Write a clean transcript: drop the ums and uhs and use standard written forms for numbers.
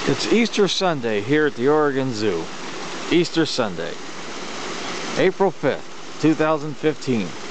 It's Easter Sunday here at the Oregon Zoo. Easter Sunday, April 5th, 2015.